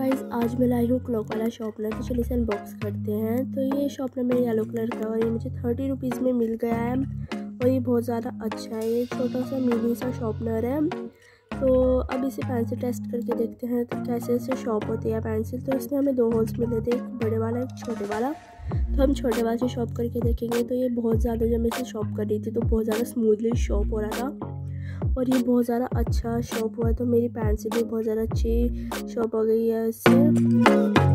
Guys, आज मैं लाई हूँ क्लॉक वाला शॉर्पनर। तो चलिए इसे अनबॉक्स करते हैं। तो ये शॉर्पनर मेरे येलो कलर का और ये मुझे 30 रुपीज़ में मिल गया है और ये बहुत ज़्यादा अच्छा है। ये छोटा सा मिनी सा शॉर्पनर है। तो अब इसे पेंसिल टेस्ट करके देखते हैं तो कैसे से शॉर्प होती है पेंसिल। तो इसमें हमें 2 होल्स मिले थे, एक बड़े वाला एक छोटे वाला। तो हम छोटे वाले से शॉर्प करके देखेंगे। तो ये बहुत ज़्यादा, जब मैं इसे शॉर्प कर रही थी तो बहुत ज़्यादा स्मूथली शॉर्प हो रहा था और ये बहुत ज़्यादा अच्छा शॉर्प हुआ। तो मेरी पेंसिल भी बहुत ज़्यादा अच्छी शॉर्प हो गई है इससे।